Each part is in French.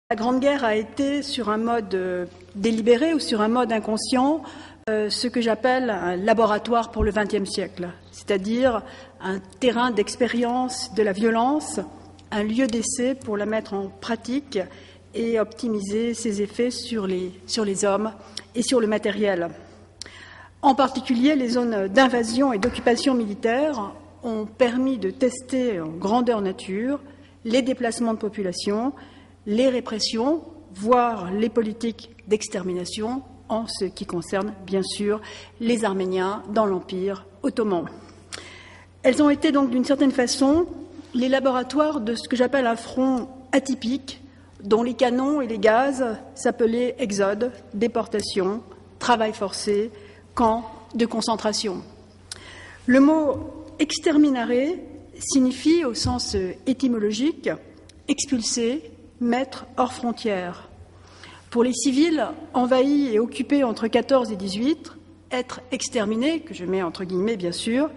La Grande Guerre a été, sur un mode délibéré ou sur un mode inconscient, ce que j'appelle un laboratoire pour le XXe siècle, c'est-à-dire un terrain d'expérience de la violence, un lieu d'essai pour la mettre en pratique et optimiser ses effets sur les hommes et sur le matériel. En particulier, les zones d'invasion et d'occupation militaire ont permis de tester en grandeur nature les déplacements de population, les répressions, voire les politiques d'extermination, en ce qui concerne, bien sûr, les Arméniens dans l'Empire ottoman. Elles ont été donc, d'une certaine façon, les laboratoires de ce que j'appelle un front atypique, dont les canons et les gaz s'appelaient exode, déportation, travail forcé, camp de concentration. Le mot exterminare signifie, au sens étymologique, expulser, mettre hors frontières. Pour les civils envahis et occupés entre 14 et 18, être exterminé, que je mets entre guillemets bien sûr,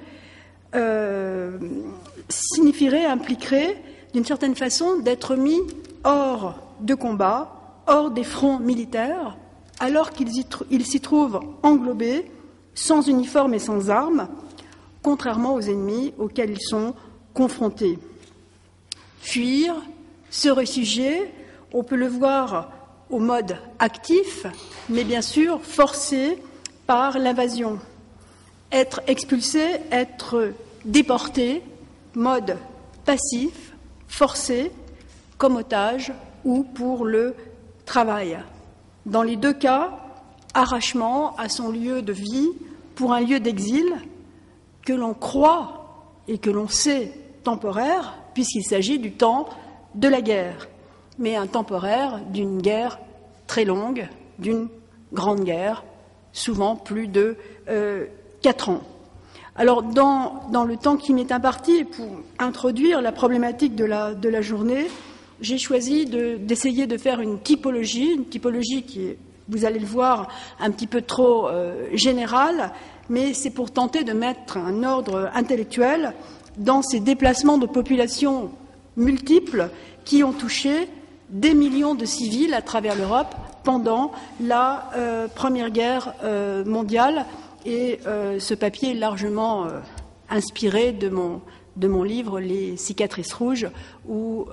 impliquerait d'une certaine façon d'être mis hors de combat, hors des fronts militaires, alors qu'ils s'y trouvent englobés, sans uniforme et sans armes, contrairement aux ennemis auxquels ils sont confrontés. Fuir, se réfugier, on peut le voir au mode actif, mais bien sûr forcé par l'invasion. Être expulsé, être déporté, mode passif, forcé, comme otage ou pour le travail. Dans les deux cas, arrachement à son lieu de vie pour un lieu d'exil que l'on croit et que l'on sait temporaire, puisqu'il s'agit du temps de la guerre, mais un temporaire d'une guerre très longue, d'une grande guerre, souvent plus de 4 ans. Alors, dans le temps qui m'est imparti, pour introduire la problématique de la journée, j'ai choisi d'essayer de faire une typologie qui est, vous allez le voir, un petit peu trop générale, mais c'est pour tenter de mettre un ordre intellectuel dans ces déplacements de populations multiples qui ont touché des millions de civils à travers l'Europe pendant la Première Guerre mondiale. Et ce papier est largement inspiré de mon livre « Les cicatrices rouges » où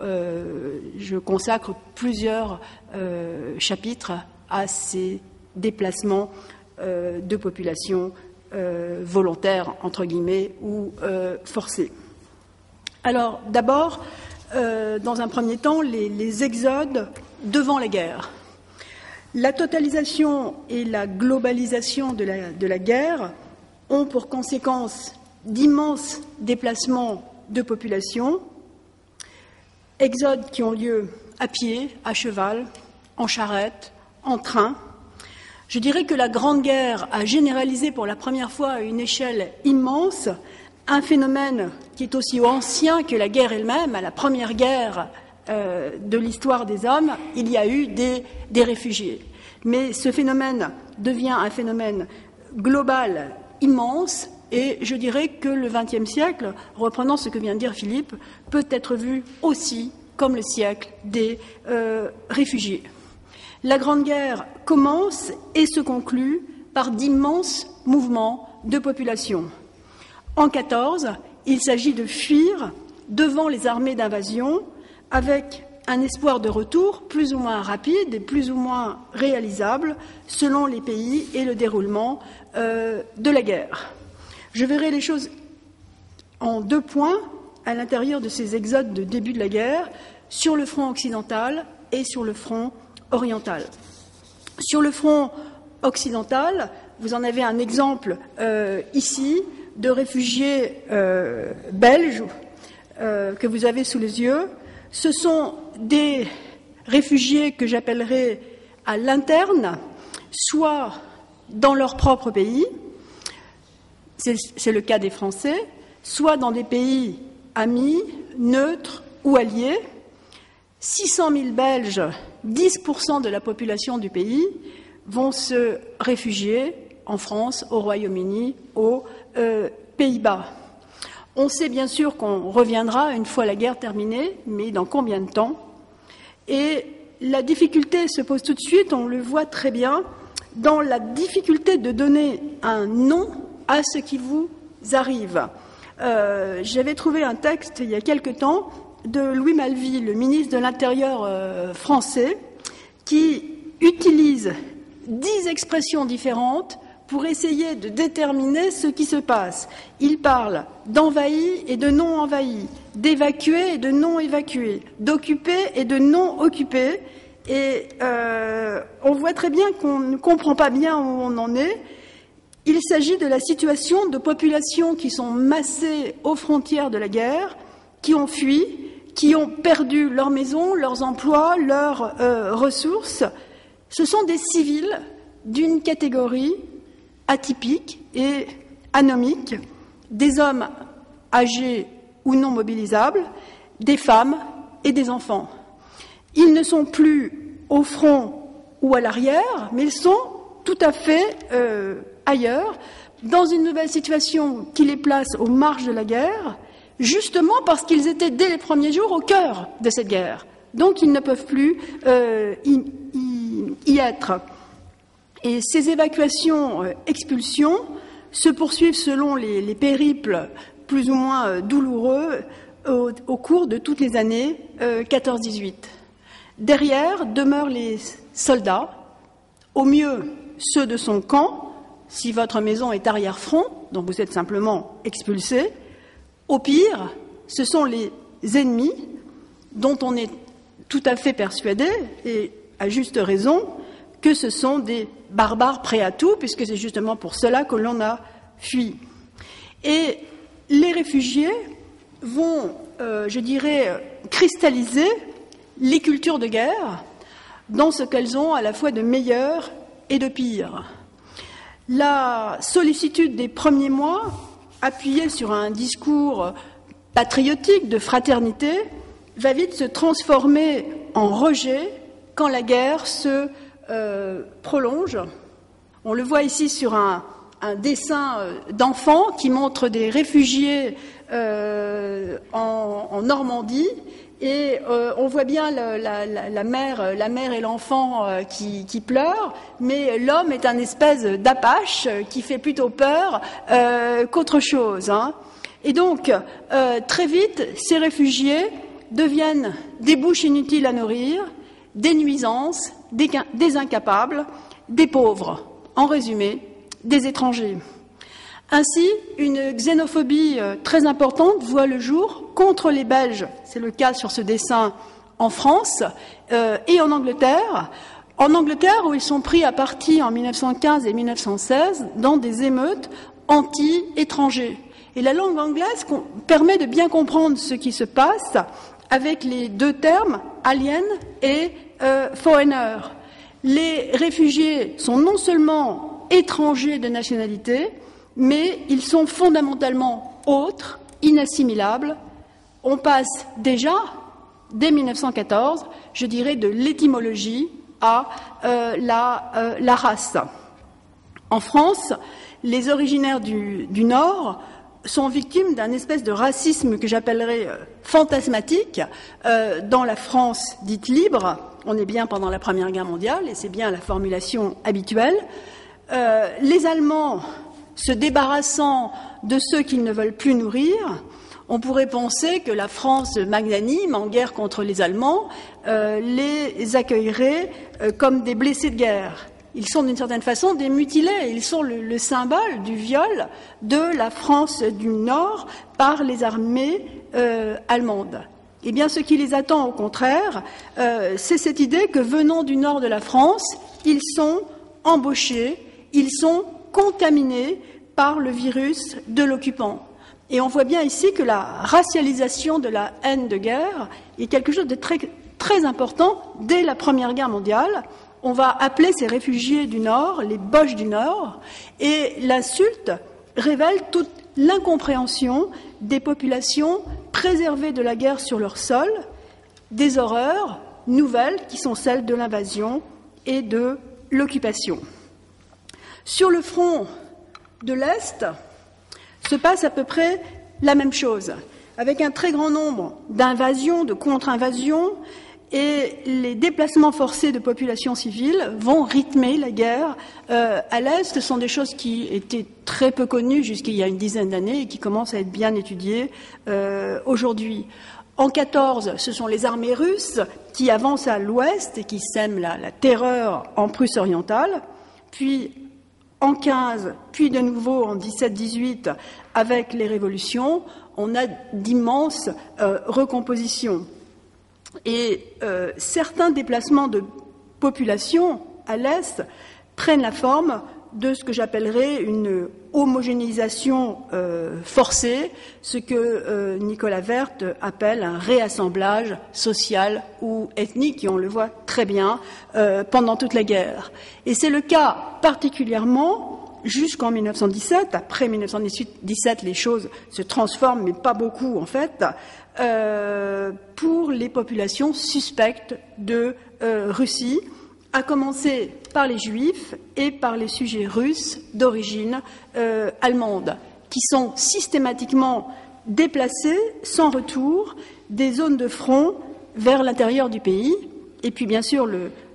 je consacre plusieurs chapitres à ces déplacements de population volontaires, entre guillemets, ou forcés. Alors, d'abord, dans un premier temps, les exodes devant la guerre. La totalisation et la globalisation de la guerre ont pour conséquence d'immenses déplacements de population, exodes qui ont lieu à pied, à cheval, en charrette, en train. Je dirais que la Grande Guerre a généralisé pour la première fois à une échelle immense un phénomène qui est aussi ancien que la guerre elle-même. À la première guerre de l'histoire des hommes, il y a eu des réfugiés. Mais ce phénomène devient un phénomène global immense et je dirais que le XXe siècle, reprenant ce que vient de dire Philippe, peut être vu aussi comme le siècle des réfugiés. La Grande Guerre commence et se conclut par d'immenses mouvements de population. En 14, il s'agit de fuir devant les armées d'invasion avec un espoir de retour plus ou moins rapide et plus ou moins réalisable selon les pays et le déroulement de la guerre. Je verrai les choses en 2 points à l'intérieur de ces exodes de début de la guerre, sur le front occidental et sur le front oriental. Sur le front occidental, vous en avez un exemple ici de réfugiés belges que vous avez sous les yeux. Ce sont des réfugiés que j'appellerais à l'interne, soit dans leur propre pays, c'est le cas des Français, soit dans des pays amis, neutres ou alliés. 600 000 Belges, 10% de la population du pays, vont se réfugier en France, au Royaume-Uni, aux Pays-Bas. On sait bien sûr qu'on reviendra une fois la guerre terminée, mais dans combien de temps? Et la difficulté se pose tout de suite, on le voit très bien, dans la difficulté de donner un nom à ce qui vous arrive. J'avais trouvé un texte il y a quelque temps de Louis Malvy, le ministre de l'Intérieur français, qui utilise 10 expressions différentes pour essayer de déterminer ce qui se passe. Il parle d'envahi et de non envahi, d'évacué et de non évacué, d'occupé et de non occupé. Et on voit très bien qu'on ne comprend pas bien où on en est. Il s'agit de la situation de populations qui sont massées aux frontières de la guerre, qui ont fui, qui ont perdu leurs maisons, leurs emplois, leurs ressources. Ce sont des civils d'une catégorie atypique et anomique, des hommes âgés ou non mobilisables, des femmes et des enfants. Ils ne sont plus au front ou à l'arrière, mais ils sont tout à fait ailleurs, dans une nouvelle situation qui les place aux marges de la guerre, justement parce qu'ils étaient dès les premiers jours au cœur de cette guerre. Donc ils ne peuvent plus y être. Et ces évacuations, expulsions, se poursuivent selon les périples plus ou moins douloureux au cours de toutes les années 14-18. Derrière demeurent les soldats, au mieux ceux de son camp, si votre maison est arrière-front, donc vous êtes simplement expulsé. Au pire, ce sont les ennemis dont on est tout à fait persuadé, et à juste raison, que ce sont des barbares prêts à tout, puisque c'est justement pour cela que l'on a fui. Et les réfugiés vont, je dirais, cristalliser les cultures de guerre dans ce qu'elles ont à la fois de meilleur et de pire. La sollicitude des premiers mois, appuyée sur un discours patriotique de fraternité, va vite se transformer en rejet quand la guerre se prolonge. On le voit ici sur un dessin d'enfant qui montre des réfugiés en Normandie, et on voit bien la mère et l'enfant qui pleurent, mais l'homme est un espèce d'apache qui fait plutôt peur qu'autre chose. Et donc, très vite, ces réfugiés deviennent des bouches inutiles à nourrir, des nuisances, des incapables, des pauvres, en résumé, des étrangers. Ainsi, une xénophobie très importante voit le jour contre les Belges, c'est le cas sur ce dessin en France et en Angleterre. En Angleterre, où ils sont pris à partie en 1915 et 1916 dans des émeutes anti-étrangers. Et la langue anglaise permet de bien comprendre ce qui se passe avec les deux termes alien et foreigner. Les réfugiés sont non seulement étrangers de nationalité, mais ils sont fondamentalement autres, inassimilables. On passe déjà, dès 1914, je dirais, de l'étymologie à la race. En France, les originaires du Nord sont victimes d'un espèce de racisme que j'appellerais fantasmatique. Dans la France dite libre, on est bien pendant la Première Guerre mondiale, et c'est bien la formulation habituelle. Les Allemands se débarrassant de ceux qu'ils ne veulent plus nourrir, on pourrait penser que la France magnanime, en guerre contre les Allemands, les accueillerait comme des blessés de guerre. Ils sont d'une certaine façon des mutilés, ils sont le symbole du viol de la France du Nord par les armées allemandes. Eh bien, ce qui les attend, au contraire, c'est cette idée que, venant du nord de la France, ils sont embauchés, ils sont contaminés par le virus de l'occupant. Et on voit bien ici que la racialisation de la haine de guerre est quelque chose de très, très important dès la Première Guerre mondiale. On va appeler ces réfugiés du Nord les Boches du Nord, et l'insulte révèle toute l'incompréhension des populations préservées de la guerre sur leur sol, des horreurs nouvelles qui sont celles de l'invasion et de l'occupation. Sur le front de l'Est se passe à peu près la même chose, avec un très grand nombre d'invasions, de contre-invasions, et les déplacements forcés de populations civiles vont rythmer la guerre à l'Est. Ce sont des choses qui étaient très peu connues jusqu'il y a une dizaine d'années et qui commencent à être bien étudiées aujourd'hui. En 14, ce sont les armées russes qui avancent à l'ouest et qui sèment la terreur en Prusse orientale. Puis en 15, puis de nouveau en 17-18, avec les révolutions, on a d'immenses recompositions. Et certains déplacements de population à l'Est prennent la forme de ce que j'appellerais une homogénéisation forcée, ce que Nicolas Werth appelle un réassemblage social ou ethnique, et on le voit très bien pendant toute la guerre. Et c'est le cas particulièrement jusqu'en 1917. Après 1917, les choses se transforment, mais pas beaucoup en fait, pour les populations suspectes de Russie, à commencer par les Juifs et par les sujets russes d'origine allemande, qui sont systématiquement déplacés sans retour des zones de front vers l'intérieur du pays. Et puis, bien sûr,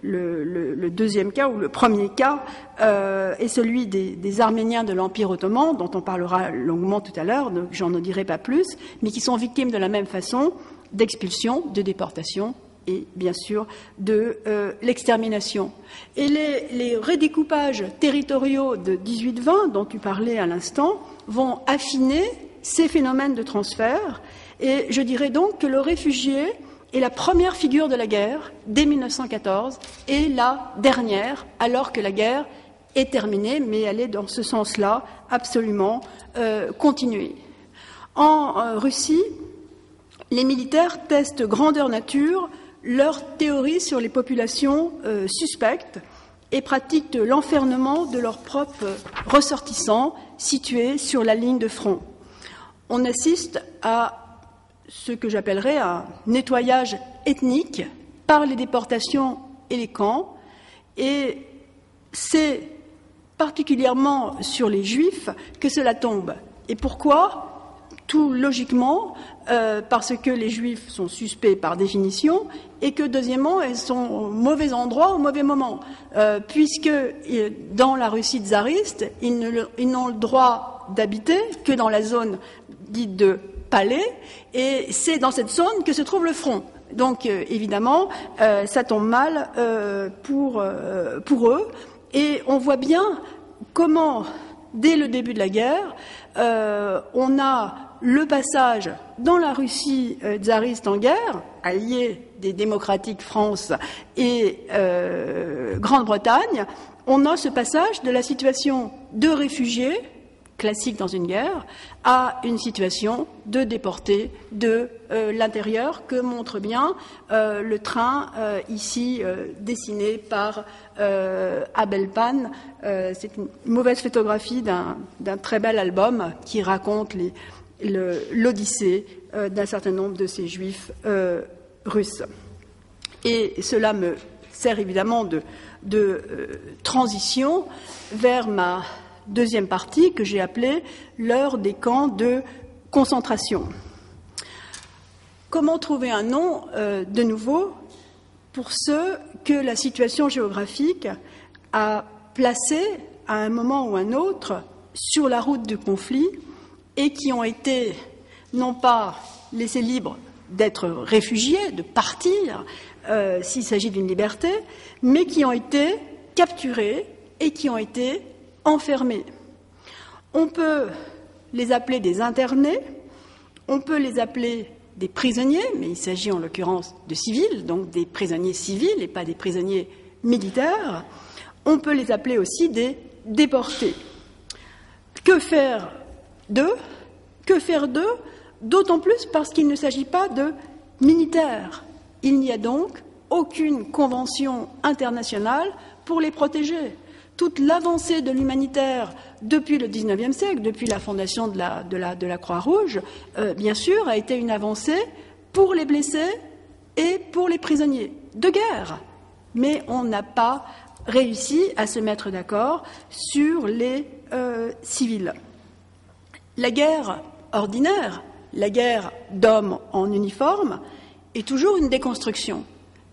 le deuxième cas, ou le premier cas, est celui des Arméniens de l'Empire ottoman, dont on parlera longuement tout à l'heure, donc j'en en dirai pas plus, mais qui sont victimes de la même façon d'expulsion, de déportation, et bien sûr de l'extermination. Et les redécoupages territoriaux de 18-20, dont tu parlais à l'instant, vont affiner ces phénomènes de transfert, et je dirais donc que le réfugié est la première figure de la guerre dès 1914 et la dernière, alors que la guerre est terminée, mais elle est dans ce sens-là absolument continuée. En Russie, les militaires testent grandeur nature leur théorie sur les populations suspectes et pratiquent l'enfermement de leurs propres ressortissants situés sur la ligne de front. On assiste à ce que j'appellerais un nettoyage ethnique par les déportations et les camps, et c'est particulièrement sur les Juifs que cela tombe. Et pourquoi ? Tout logiquement, parce que les Juifs sont suspects par définition et que, deuxièmement, ils sont au mauvais endroit, au mauvais moment, puisque dans la Russie tsariste, ils n'ont le droit d'habiter que dans la zone dite de palais, et c'est dans cette zone que se trouve le front. Donc, évidemment, ça tombe mal pour eux, et on voit bien comment, dès le début de la guerre, on a le passage dans la Russie tsariste en guerre, alliée des démocratiques France et Grande-Bretagne, on a ce passage de la situation de réfugiés, classique dans une guerre, à une situation de déportés de l'intérieur, que montre bien le train ici dessiné par Abel Pan. C'est une mauvaise photographie d'un très bel album qui raconte l'odyssée d'un certain nombre de ces juifs russes. Et cela me sert évidemment de transition vers ma deuxième partie que j'ai appelée l'heure des camps de concentration. Comment trouver un nom de nouveau pour ceux que la situation géographique a placés à un moment ou un autre sur la route du conflit et qui ont été non pas laissés libres d'être réfugiés, de partir s'il s'agit d'une liberté, mais qui ont été capturés et qui ont été enfermés. On peut les appeler des internés, on peut les appeler des prisonniers, mais il s'agit en l'occurrence de civils, donc des prisonniers civils et pas des prisonniers militaires. On peut les appeler aussi des déportés. Que faire d'eux ? Que faire d'eux ? D'autant plus parce qu'il ne s'agit pas de militaires. Il n'y a donc aucune convention internationale pour les protéger. Toute l'avancée de l'humanitaire depuis le XIXe siècle, depuis la fondation de la Croix-Rouge, bien sûr, a été une avancée pour les blessés et pour les prisonniers de guerre. Mais on n'a pas réussi à se mettre d'accord sur les civils. La guerre ordinaire, la guerre d'hommes en uniforme, est toujours une déconstruction.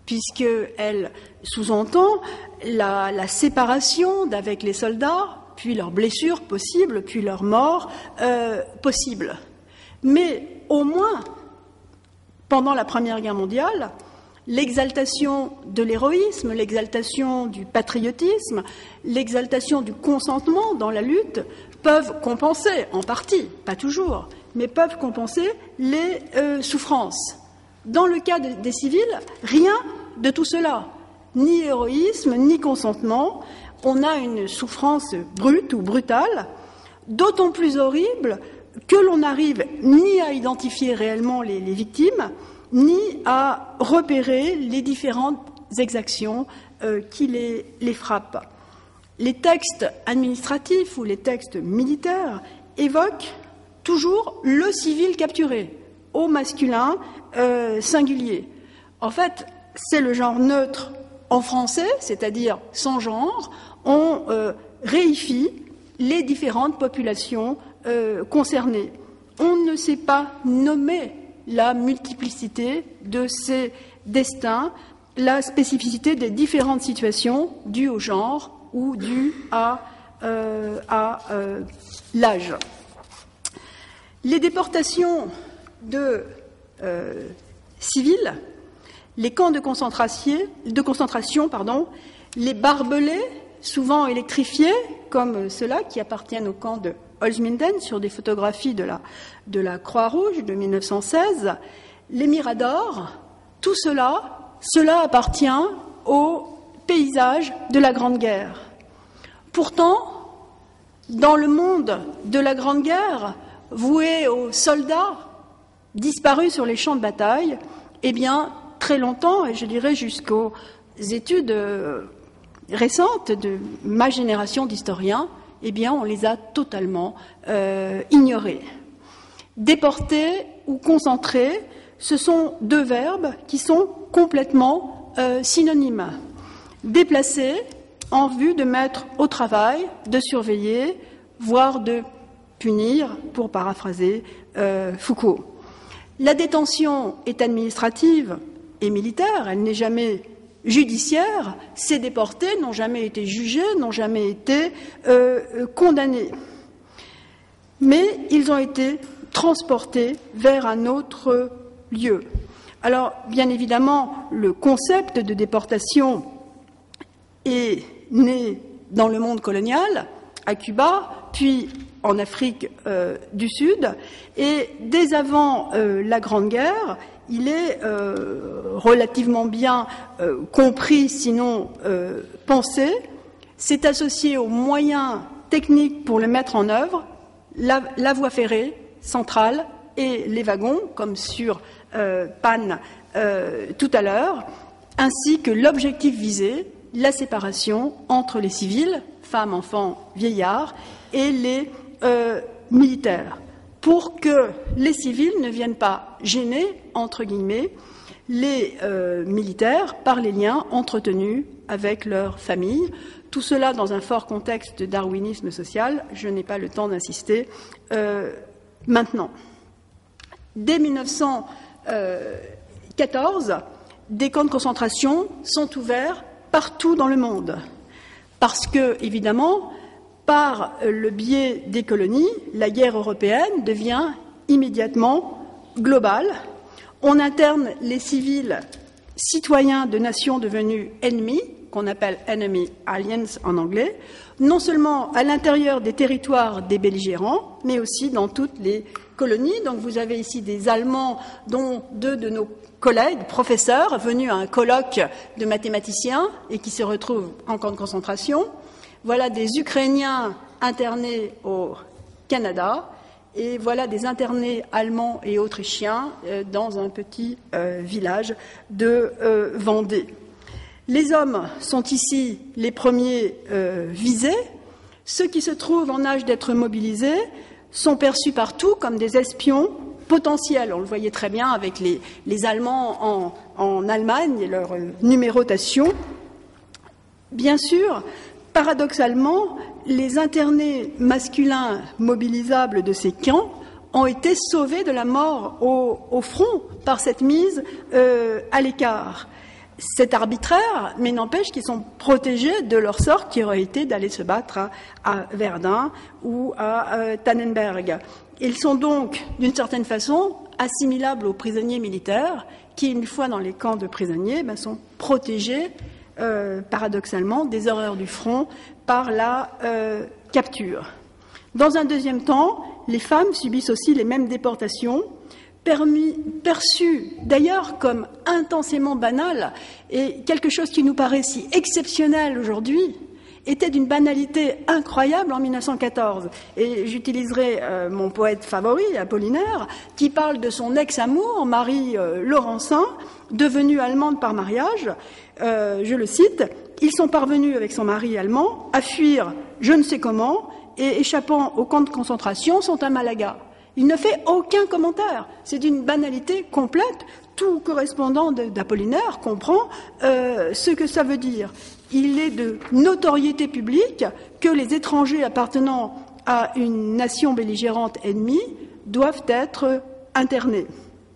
puisqu'elle sous-entend la séparation d'avec les soldats, puis leurs blessures possibles, puis leurs morts possibles. Mais au moins, pendant la Première Guerre mondiale, l'exaltation de l'héroïsme, l'exaltation du patriotisme, l'exaltation du consentement dans la lutte peuvent compenser, en partie, pas toujours, mais peuvent compenser les souffrances. Dans le cas des civils, rien de tout cela. Ni héroïsme, ni consentement. On a une souffrance brute ou brutale, d'autant plus horrible que l'on n'arrive ni à identifier réellement les victimes, ni à repérer les différentes exactions qui les frappent. Les textes administratifs ou les textes militaires évoquent toujours le civil capturé, au masculin singulier. En fait, c'est le genre neutre en français, c'est-à-dire sans genre. On réifie les différentes populations concernées. On ne sait pas nommer la multiplicité de ces destins, la spécificité des différentes situations dues au genre ou dues à l'âge. Les déportations de civils, les camps de concentration, les barbelés, souvent électrifiés, comme ceux-là qui appartiennent au camp de Holzminden sur des photographies de la Croix-Rouge de 1916, les miradors, tout cela appartient au paysage de la Grande Guerre. Pourtant, dans le monde de la Grande Guerre, voué aux soldats disparus sur les champs de bataille, eh bien, très longtemps, et je dirais jusqu'aux études récentes de ma génération d'historiens, eh bien, on les a totalement ignorés. Déporter ou concentrer, ce sont deux verbes qui sont complètement synonymes. Déplacer en vue de mettre au travail, de surveiller, voire de punir, pour paraphraser Foucault. La détention est administrative et militaire, elle n'est jamais judiciaires, ces déportés n'ont jamais été jugés, n'ont jamais été condamnés. Mais ils ont été transportés vers un autre lieu. Alors, bien évidemment, le concept de déportation est né dans le monde colonial, à Cuba, puis en Afrique du Sud, et dès avant la Grande Guerre, il est relativement bien compris, sinon pensé. C'est associé aux moyens techniques pour le mettre en œuvre, la voie ferrée centrale et les wagons, comme sur Pan tout à l'heure, ainsi que l'objectif visé, la séparation entre les civils, femmes, enfants, vieillards, et les militaires, pour que les civils ne viennent pas gêner, entre guillemets, les militaires par les liens entretenus avec leurs familles. Tout cela dans un fort contexte de darwinisme social. Je n'ai pas le temps d'insister maintenant. Dès 1914, des camps de concentration sont ouverts partout dans le monde, parce que, évidemment, par le biais des colonies, la guerre européenne devient immédiatement globale. On interne les civils citoyens de nations devenues ennemies, qu'on appelle enemy alliance en anglais, non seulement à l'intérieur des territoires des belligérants, mais aussi dans toutes les colonies. Donc vous avez ici des Allemands, dont deux de nos collègues, professeurs, venus à un colloque de mathématiciens et qui se retrouvent en camp de concentration. Voilà des Ukrainiens internés au Canada, et voilà des internés allemands et autrichiens dans un petit village de Vendée. Les hommes sont ici les premiers visés. Ceux qui se trouvent en âge d'être mobilisés sont perçus partout comme des espions potentiels. On le voyait très bien avec les Allemands en Allemagne et leur numérotation. Bien sûr, paradoxalement, les internés masculins mobilisables de ces camps ont été sauvés de la mort au front par cette mise à l'écart. C'est arbitraire, mais n'empêche qu'ils sont protégés de leur sort qui aurait été d'aller se battre à Verdun ou à Tannenberg. Ils sont donc, d'une certaine façon, assimilables aux prisonniers militaires qui, une fois dans les camps de prisonniers, sont protégés, paradoxalement, des horreurs du front par la capture. Dans un deuxième temps, les femmes subissent aussi les mêmes déportations, perçues d'ailleurs comme intensément banales, et quelque chose qui nous paraît si exceptionnel aujourd'hui était d'une banalité incroyable en 1914. Et j'utiliserai mon poète favori, Apollinaire, qui parle de son ex-amour, Marie Laurencin, devenue allemande par mariage. Je le cite, « Ils sont parvenus avec son mari allemand à fuir je ne sais comment et échappant au camp de concentration sont à Malaga ». Il ne fait aucun commentaire. C'est d'une banalité complète. Tout correspondant d'Apollinaire comprend ce que ça veut dire. Il est de notoriété publique que les étrangers appartenant à une nation belligérante ennemie doivent être internés.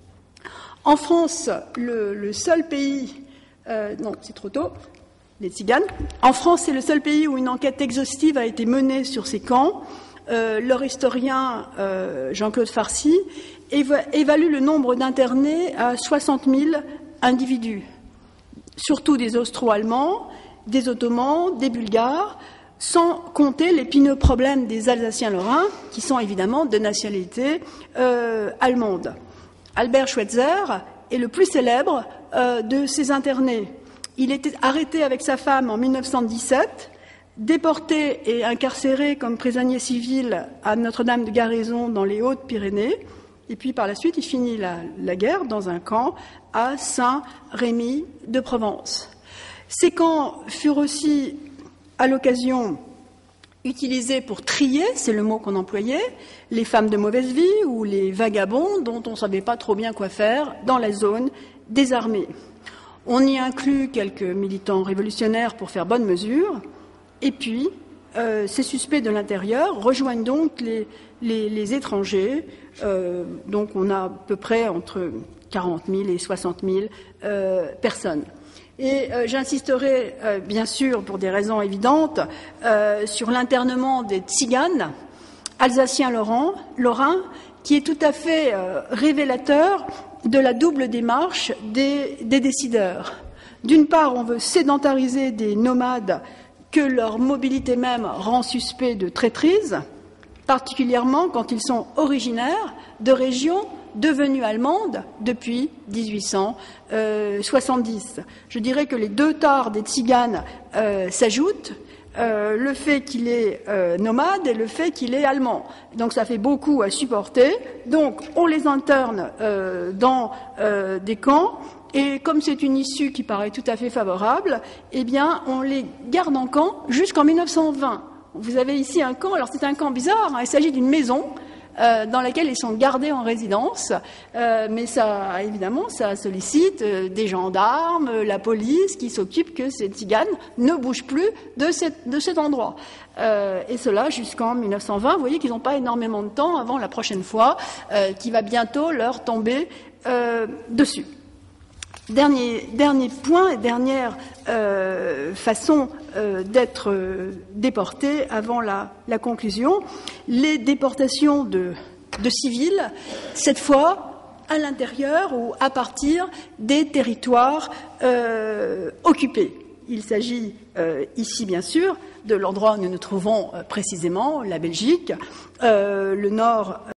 En France, le seul pays... non, c'est trop tôt. Les Tziganes. En France, c'est le seul pays où une enquête exhaustive a été menée sur ces camps. Leur historien Jean-Claude Farcy évalue le nombre d'internés à 60 000 individus, surtout des Austro-Allemands, des Ottomans, des Bulgares, sans compter l'épineux problème des Alsaciens-Lorrains, qui sont évidemment de nationalité allemande. Albert Schweitzer est le plus célèbre de ces internés. Il était arrêté avec sa femme en 1917, déporté et incarcéré comme prisonnier civil à Notre-Dame de Garaison dans les Hautes-Pyrénées, et puis par la suite il finit la guerre dans un camp à Saint-Rémy de Provence. Ces camps furent aussi à l'occasion utilisés pour trier, c'est le mot qu'on employait, les femmes de mauvaise vie ou les vagabonds dont on ne savait pas trop bien quoi faire dans la zone des armées. On y inclut quelques militants révolutionnaires pour faire bonne mesure. Et puis, ces suspects de l'intérieur rejoignent donc les étrangers. Donc, on a à peu près entre 40 000 et 60 000 personnes. Et j'insisterai, bien sûr, pour des raisons évidentes, sur l'internement des Tziganes, Alsaciens-Lorrains, qui est tout à fait révélateur de la double démarche des décideurs. D'une part, on veut sédentariser des nomades que leur mobilité même rend suspect de traîtrise, particulièrement quand ils sont originaires de régions devenues allemandes depuis 1870. Je dirais que les deux tares des Tziganes s'ajoutent, le fait qu'il est nomade et le fait qu'il est allemand. Donc ça fait beaucoup à supporter. Donc on les interne dans des camps. Et comme c'est une issue qui paraît tout à fait favorable, eh bien, on les garde en camp jusqu'en 1920. Vous avez ici un camp, alors c'est un camp bizarre, il s'agit d'une maison dans laquelle ils sont gardés en résidence, mais ça, évidemment, ça sollicite des gendarmes, la police, qui s'occupent que ces Tziganes ne bougent plus de cet endroit. Et cela jusqu'en 1920. Vous voyez qu'ils n'ont pas énormément de temps avant la prochaine fois, qui va bientôt leur tomber dessus. Dernier point et dernière façon d'être déporté avant la conclusion, les déportations de civils, cette fois à l'intérieur ou à partir des territoires occupés. Il s'agit ici, bien sûr, de l'endroit où nous nous trouvons précisément, la Belgique, le nord